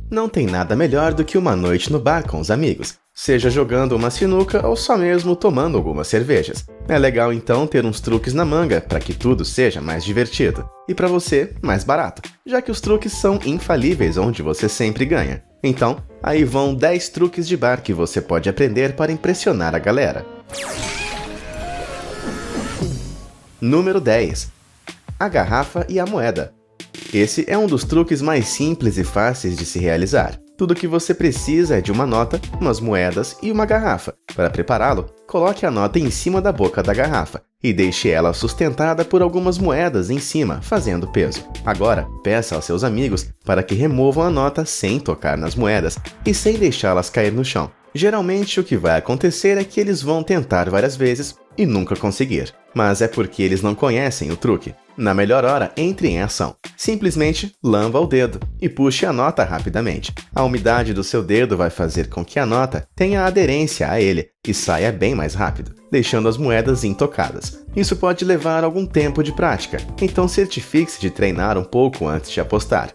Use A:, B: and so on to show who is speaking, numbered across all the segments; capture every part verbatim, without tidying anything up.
A: Não tem nada melhor do que uma noite no bar com os amigos, seja jogando uma sinuca ou só mesmo tomando algumas cervejas. É legal então ter uns truques na manga para que tudo seja mais divertido e para você mais barato, já que os truques são infalíveis onde você sempre ganha. Então, aí vão dez truques de bar que você pode aprender para impressionar a galera. Número dez. A garrafa e a moeda. Esse é um dos truques mais simples e fáceis de se realizar. Tudo que você precisa é de uma nota, umas moedas e uma garrafa. Para prepará-lo, coloque a nota em cima da boca da garrafa e deixe ela sustentada por algumas moedas em cima, fazendo peso. Agora, peça aos seus amigos para que removam a nota sem tocar nas moedas e sem deixá-las cair no chão. Geralmente, o que vai acontecer é que eles vão tentar várias vezes e nunca conseguir. Mas é porque eles não conhecem o truque. Na melhor hora, entre em ação. Simplesmente lamba o dedo e puxe a nota rapidamente. A umidade do seu dedo vai fazer com que a nota tenha aderência a ele e saia bem mais rápido, deixando as moedas intocadas. Isso pode levar algum tempo de prática, então certifique-se de treinar um pouco antes de apostar.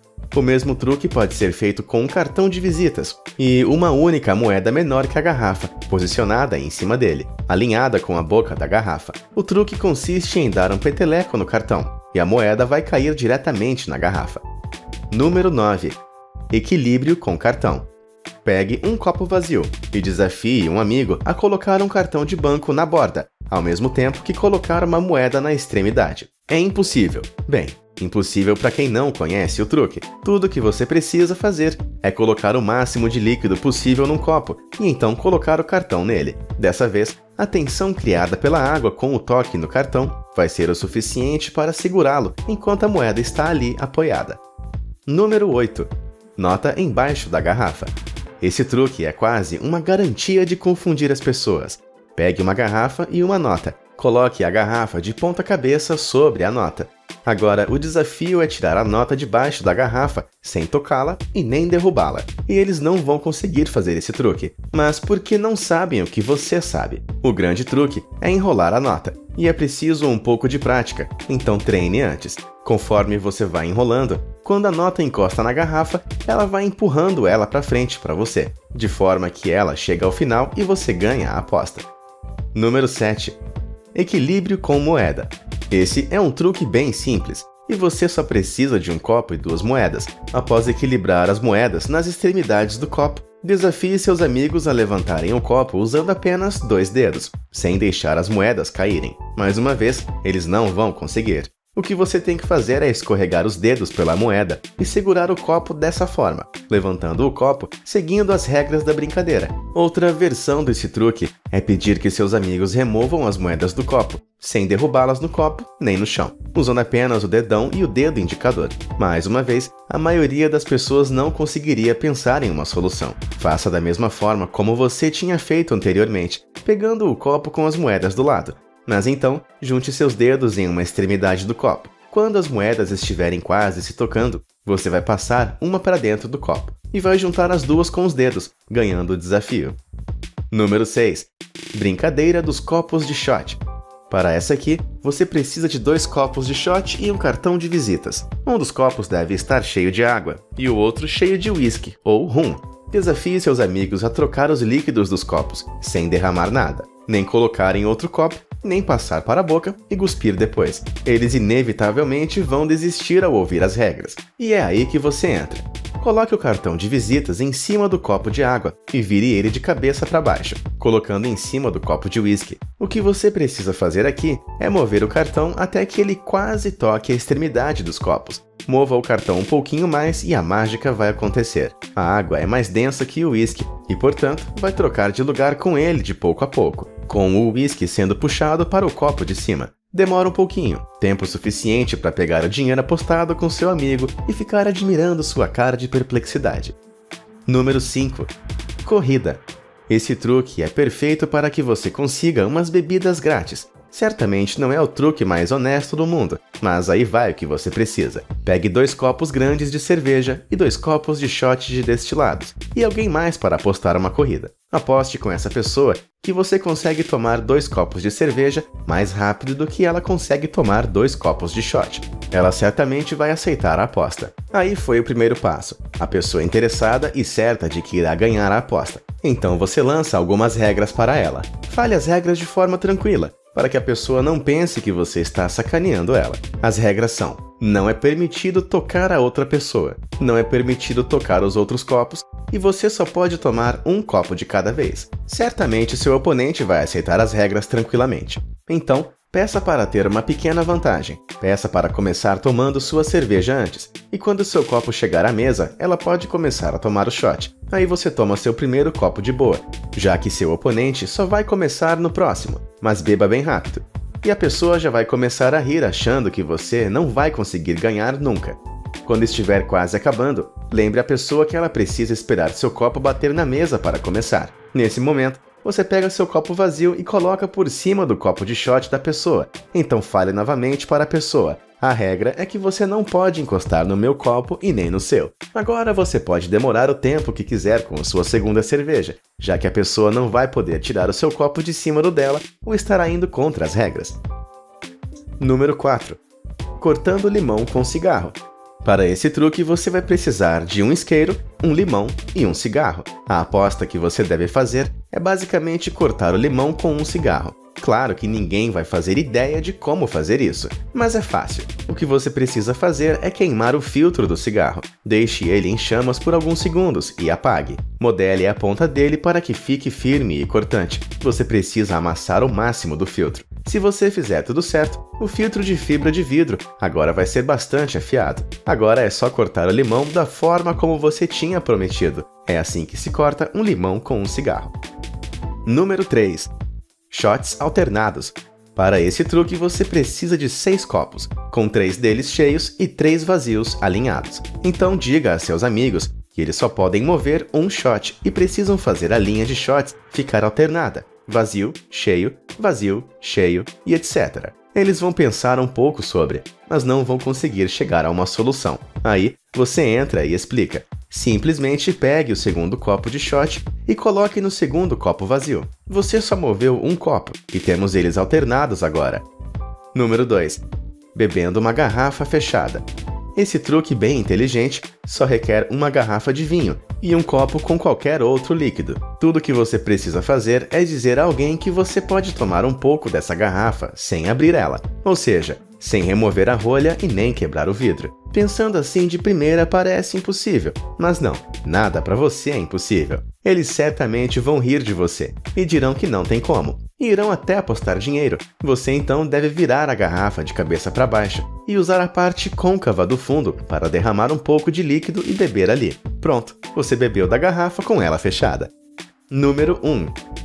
A: O mesmo truque pode ser feito com um cartão de visitas e uma única moeda menor que a garrafa, posicionada em cima dele, alinhada com a boca da garrafa. O truque consiste em dar um peteleco no cartão e a moeda vai cair diretamente na garrafa. Número nove. Equilíbrio com cartão. Pegue um copo vazio e desafie um amigo a colocar um cartão de banco na borda, ao mesmo tempo que colocar uma moeda na extremidade. É impossível. Bem, impossível para quem não conhece o truque. Tudo que você precisa fazer é colocar o máximo de líquido possível num copo e então colocar o cartão nele. Dessa vez, a tensão criada pela água com o toque no cartão vai ser o suficiente para segurá-lo enquanto a moeda está ali apoiada. Número oito. Nota embaixo da garrafa. Esse truque é quase uma garantia de confundir as pessoas. Pegue uma garrafa e uma nota. Coloque a garrafa de ponta cabeça sobre a nota. Agora, o desafio é tirar a nota debaixo da garrafa, sem tocá-la e nem derrubá-la. E eles não vão conseguir fazer esse truque, mas porque não sabem o que você sabe. O grande truque é enrolar a nota, e é preciso um pouco de prática, então treine antes. Conforme você vai enrolando, quando a nota encosta na garrafa, ela vai empurrando ela para frente para você, de forma que ela chega ao final e você ganha a aposta. Número sete. Equilíbrio com moeda. Esse é um truque bem simples, e você só precisa de um copo e duas moedas. Após equilibrar as moedas nas extremidades do copo, desafie seus amigos a levantarem o copo usando apenas dois dedos, sem deixar as moedas caírem. Mais uma vez, eles não vão conseguir. O que você tem que fazer é escorregar os dedos pela moeda e segurar o copo dessa forma, levantando o copo seguindo as regras da brincadeira. Outra versão desse truque é pedir que seus amigos removam as moedas do copo, sem derrubá-las no copo nem no chão, usando apenas o dedão e o dedo indicador. Mais uma vez, a maioria das pessoas não conseguiria pensar em uma solução. Faça da mesma forma como você tinha feito anteriormente, pegando o copo com as moedas do lado. Mas então, junte seus dedos em uma extremidade do copo. Quando as moedas estiverem quase se tocando, você vai passar uma para dentro do copo e vai juntar as duas com os dedos, ganhando o desafio. Número seis. Brincadeira dos copos de shot. Para essa aqui, você precisa de dois copos de shot e um cartão de visitas. Um dos copos deve estar cheio de água e o outro cheio de whisky ou rum. Desafie seus amigos a trocar os líquidos dos copos, sem derramar nada, nem colocar em outro copo, nem passar para a boca e cuspir depois. Eles inevitavelmente vão desistir ao ouvir as regras. E é aí que você entra. Coloque o cartão de visitas em cima do copo de água e vire ele de cabeça para baixo, colocando em cima do copo de whisky. O que você precisa fazer aqui é mover o cartão até que ele quase toque a extremidade dos copos. Mova o cartão um pouquinho mais e a mágica vai acontecer. A água é mais densa que o whisky e, portanto, vai trocar de lugar com ele de pouco a pouco, com o whisky sendo puxado para o copo de cima. Demora um pouquinho, tempo suficiente para pegar o dinheiro apostado com seu amigo e ficar admirando sua cara de perplexidade. Número cinco. Corrida. Esse truque é perfeito para que você consiga umas bebidas grátis. Certamente não é o truque mais honesto do mundo, mas aí vai o que você precisa. Pegue dois copos grandes de cerveja e dois copos de shot de destilados, e alguém mais para apostar uma corrida. Aposte com essa pessoa que você consegue tomar dois copos de cerveja mais rápido do que ela consegue tomar dois copos de shot. Ela certamente vai aceitar a aposta. Aí foi o primeiro passo, a pessoa interessada e certa de que irá ganhar a aposta. Então você lança algumas regras para ela. Fale as regras de forma tranquila, para que a pessoa não pense que você está sacaneando ela. As regras são: não é permitido tocar a outra pessoa, não é permitido tocar os outros copos e você só pode tomar um copo de cada vez. Certamente seu oponente vai aceitar as regras tranquilamente. Então, peça para ter uma pequena vantagem. Peça para começar tomando sua cerveja antes, e quando seu copo chegar à mesa, ela pode começar a tomar o shot. Aí você toma seu primeiro copo de boa, já que seu oponente só vai começar no próximo, mas beba bem rápido. E a pessoa já vai começar a rir achando que você não vai conseguir ganhar nunca. Quando estiver quase acabando, lembre a pessoa que ela precisa esperar seu copo bater na mesa para começar. Nesse momento, você pega seu copo vazio e coloca por cima do copo de shot da pessoa. Então fale novamente para a pessoa: a regra é que você não pode encostar no meu copo e nem no seu. Agora você pode demorar o tempo que quiser com a sua segunda cerveja, já que a pessoa não vai poder tirar o seu copo de cima do dela ou estará indo contra as regras. Número quatro. Cortando limão com cigarro. Para esse truque você vai precisar de um isqueiro, um limão e um cigarro. A aposta que você deve fazer é basicamente cortar o limão com um cigarro. Claro que ninguém vai fazer ideia de como fazer isso, mas é fácil. O que você precisa fazer é queimar o filtro do cigarro. Deixe ele em chamas por alguns segundos e apague. Modele a ponta dele para que fique firme e cortante. Você precisa amassar o máximo do filtro. Se você fizer tudo certo, o filtro de fibra de vidro agora vai ser bastante afiado. Agora é só cortar o limão da forma como você tinha prometido. É assim que se corta um limão com um cigarro. Número três. Shots alternados. Para esse truque você precisa de seis copos, com três deles cheios e três vazios alinhados. Então diga a seus amigos que eles só podem mover um shot e precisam fazer a linha de shots ficar alternada. Vazio, cheio, vazio, cheio e etcétera. Eles vão pensar um pouco sobre, mas não vão conseguir chegar a uma solução. Aí, você entra e explica. Simplesmente pegue o segundo copo de shot e coloque no segundo copo vazio. Você só moveu um copo e temos eles alternados agora. Número dois. Bebendo uma garrafa fechada. Esse truque bem inteligente só requer uma garrafa de vinho e um copo com qualquer outro líquido. Tudo que você precisa fazer é dizer a alguém que você pode tomar um pouco dessa garrafa sem abrir ela, ou seja, sem remover a rolha e nem quebrar o vidro. Pensando assim de primeira parece impossível, mas não, nada para você é impossível. Eles certamente vão rir de você e dirão que não tem como, e irão até apostar dinheiro. Você então deve virar a garrafa de cabeça para baixo e usar a parte côncava do fundo para derramar um pouco de líquido e beber ali. Pronto, você bebeu da garrafa com ela fechada. Número um.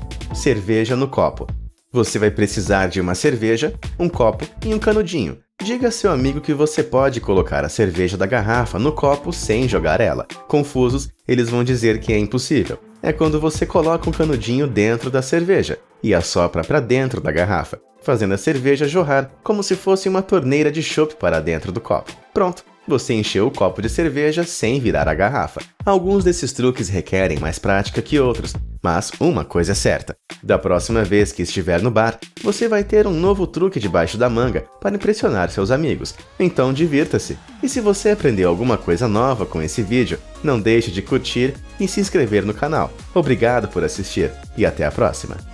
A: Cerveja no copo. Você vai precisar de uma cerveja, um copo e um canudinho. Diga a seu amigo que você pode colocar a cerveja da garrafa no copo sem jogar ela. Confusos, eles vão dizer que é impossível. É quando você coloca um canudinho dentro da cerveja e assopra para dentro da garrafa, fazendo a cerveja jorrar como se fosse uma torneira de chopp para dentro do copo. Pronto, você encheu o copo de cerveja sem virar a garrafa. Alguns desses truques requerem mais prática que outros, mas uma coisa é certa. Da próxima vez que estiver no bar, você vai ter um novo truque debaixo da manga para impressionar seus amigos. Então divirta-se! E se você aprendeu alguma coisa nova com esse vídeo, não deixe de curtir e se inscrever no canal. Obrigado por assistir e até a próxima!